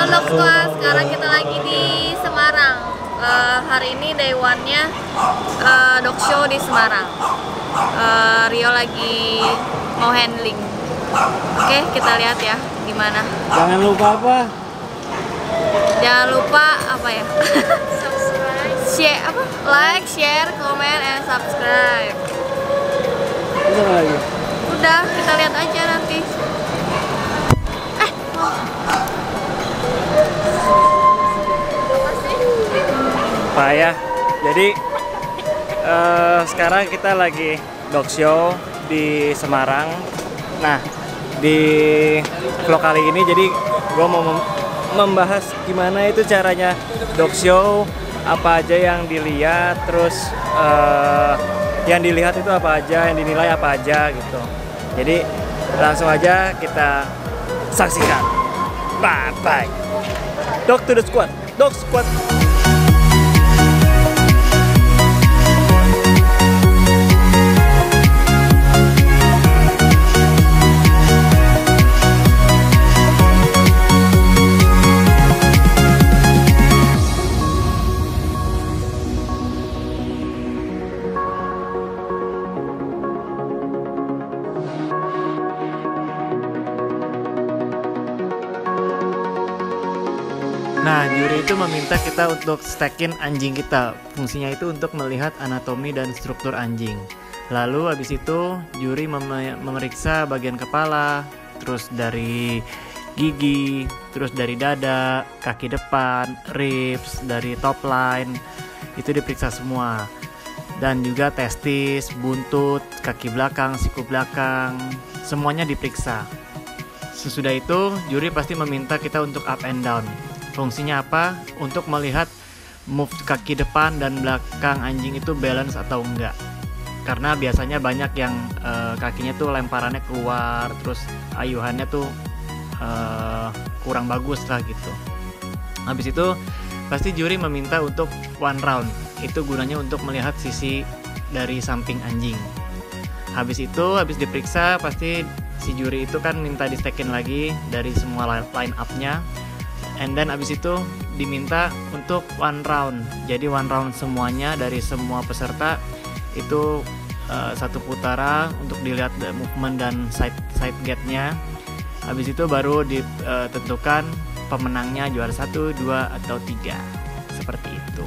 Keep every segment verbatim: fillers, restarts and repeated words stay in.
Dog Squad, sekarang kita lagi di Semarang. Uh, hari ini day one-nya uh, dog show di Semarang. uh, Rio lagi mau handling. Oke, kita lihat ya gimana. Jangan lupa apa? Jangan lupa apa ya? Subscribe, share apa? Like, share, comment, and subscribe. Itu apa lagi? Udah, kita lihat aja nanti. Eh, apa sih? Pak ya. Jadi uh, sekarang kita lagi dog show di Semarang. Nah, di vlog kali ini jadi gue mau mem membahas gimana itu caranya dog show, apa aja yang dilihat, terus uh, yang dilihat itu apa aja, yang dinilai apa aja gitu. Jadi langsung aja kita saksikan. Bye bye. Dog to the squad. Dog squad. Nah, juri itu meminta kita untuk stackin anjing kita. Fungsinya itu untuk melihat anatomi dan struktur anjing. Lalu habis itu juri mem memeriksa bagian kepala, terus dari gigi, terus dari dada, kaki depan, ribs, dari top line. Itu diperiksa semua. Dan juga testis, buntut, kaki belakang, siku belakang, semuanya diperiksa. Sesudah itu juri pasti meminta kita untuk up and down. Fungsinya apa? Untuk melihat move kaki depan dan belakang anjing itu balance atau enggak. Karena biasanya banyak yang uh, kakinya tuh lemparannya keluar, terus ayuhannya tuh uh, kurang bagus lah gitu. Habis itu pasti juri meminta untuk one round. Itu gunanya untuk melihat sisi dari samping anjing. Habis itu, habis diperiksa pasti si juri itu kan minta di stackin lagi dari semua line up-nya. And then abis itu diminta untuk one round. Jadi one round semuanya dari semua peserta itu uh, satu putaran untuk dilihat movement dan side side gate-nya. Abis itu baru ditentukan pemenangnya juara satu, dua atau tiga. Seperti itu.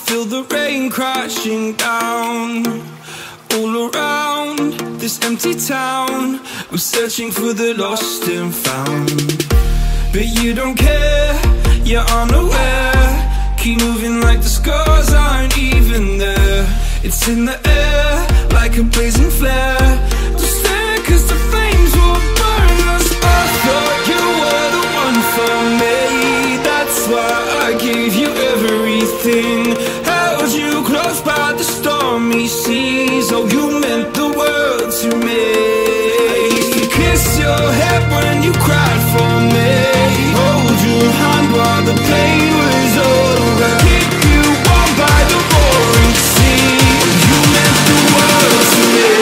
feel the rain crashing down all around this empty town. I'm searching for the lost and found, but you don't care, you're unaware. Keep moving like the scars aren't even there. It's in the air like a blazing flare. Don't stare cause the flames will burn us. I thought you were the one for me, that's why I gave you everything. Held you close by the stormy seas. Oh, you meant the world to me. I used to kiss your head when you cried for me, hold your hand while the pain was over, keep you warm by the roaring sea. You meant the world to me.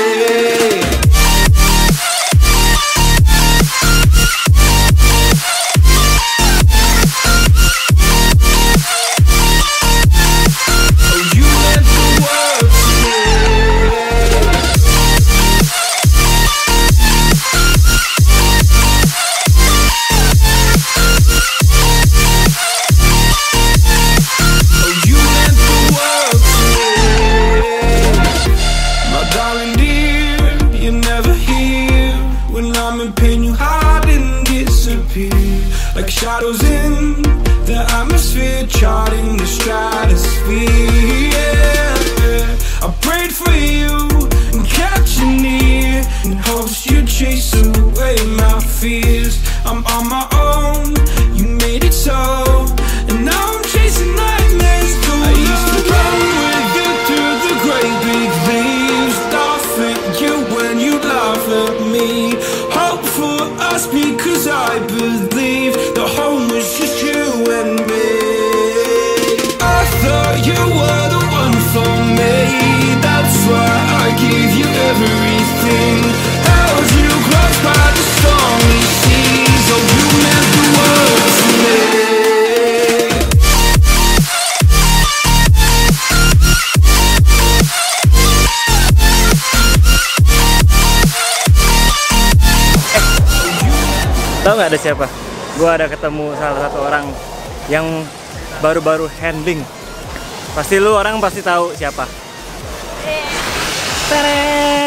Like shadows in the atmosphere, charting the stratosphere. Yeah. I prayed for you and kept you near in hopes you'd chase away my fears. I'm on my own, you made it so, and now I'm chasing nightmares too. I used to run with you through the great big leaves, laugh at you when you laugh at me. Hope for us because I believe the home was just you and me. I thought you were the one for me, that's why I gave you everything. Held you close by the stormy seas. Oh, you meant the world to me. Tahu nggak ada siapa? Gua ada ketemu salah satu orang yang baru-baru handling. Pasti lu orang pasti tahu siapa. Tere.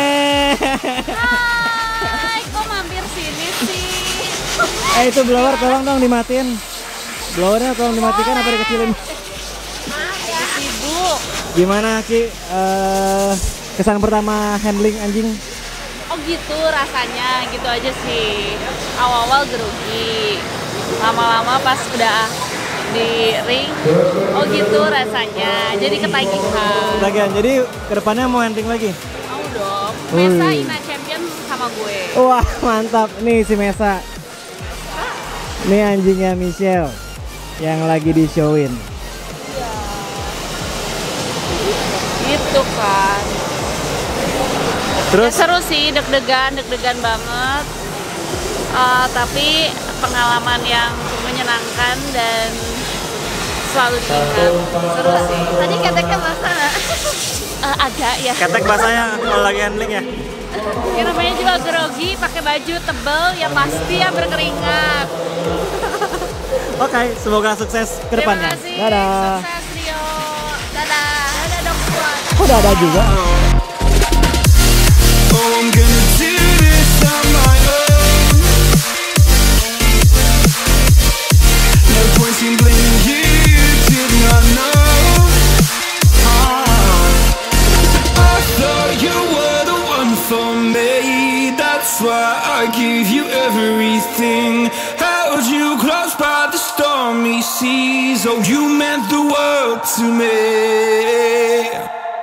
Hai, kok mampir sini sih? Eh itu blower tolong dong dimatiin. Blowernya tolong dimatikan apa dikecilin? Lagi sibuk. Gimana Ki? Uh, kesan pertama handling anjing? Oh gitu rasanya, gitu aja sih. Awal-awal grogi, lama-lama pas udah di ring, oh gitu rasanya. Jadi ketagihan. Ketagihan. Jadi kedepannya mau handling lagi? Mau dong. Mesa Ina Champion sama gue. Wah mantap. Nih si Mesa. Ini anjingnya Michelle yang lagi di showin. Iya. Gitu kan. Terus ya, seru sih, deg-degan, deg-degan banget. Uh, tapi pengalaman yang menyenangkan dan selalu diingat. Seru sih. Tadi keteknya basah nggak? Uh, agak ya. ketek basahnya kalau lagi handling ya? Ya namanya juga grogi, pakai baju tebel, ya pasti ya berkeringat. Oke, okay, semoga sukses ke depannya. Terima kasih. Dadah. Sukses Rio. Dadah. Dadah dok Puan. Kok dadah juga? Oh, I'm gonna do this on my own. No point in blaming you, you did not know. I thought you were the one for me, that's why I gave you everything. Held you close by the stormy seas. Oh, you meant the world to me.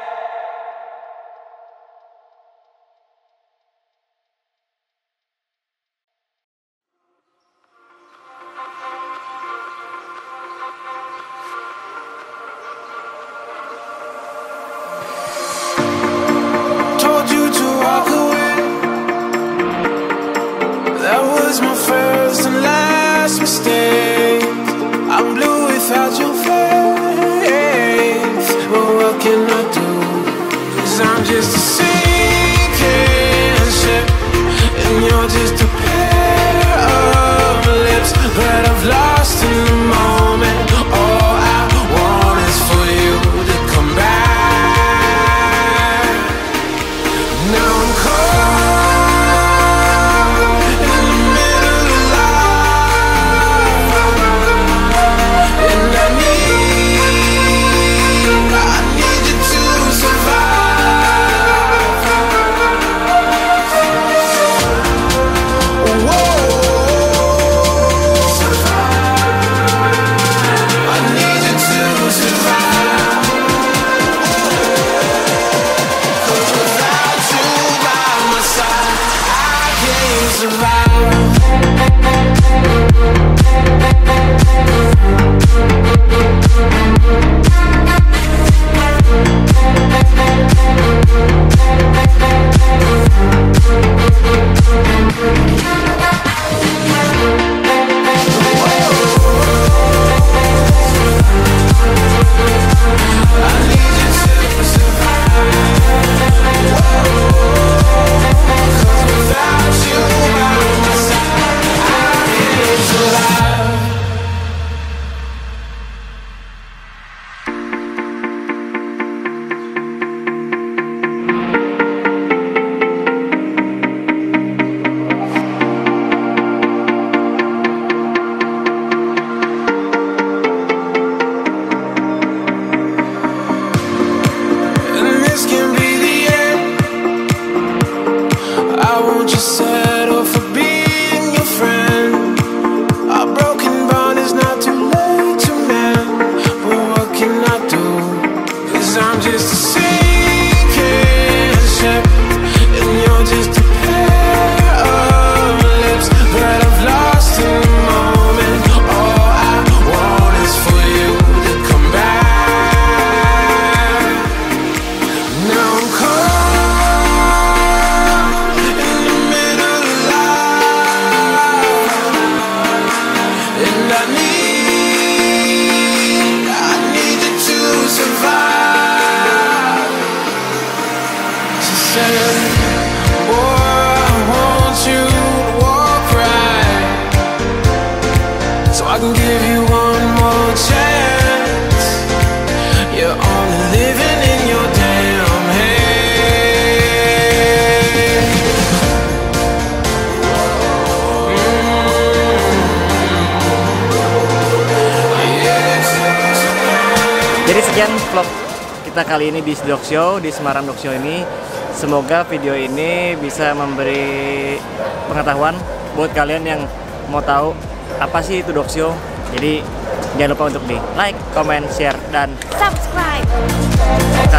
I'm just a sinking ship, and you're just a pair of lips that I've lost in the moment. All I want is for you just settle for being your friend. Our broken bond is not too late to mend, but what can I do? 'Cause I'm just a sinking ship, and you're just a pair of lips that I've lost in the moment. All I want is for you to come back. Now I'm caught in the middle of life, and I need, I need you to survive. She said, boy, I want you to walk right, so I can give you one more chance. You're only living in your damn head. Jadi sekian vlog kita kali ini di Dog Show, di Semarang Dog Show ini. Semoga video ini bisa memberi pengetahuan buat kalian yang mau tahu apa sih itu Dog Show. Jadi jangan lupa untuk di like, comment, share, dan Subscribe.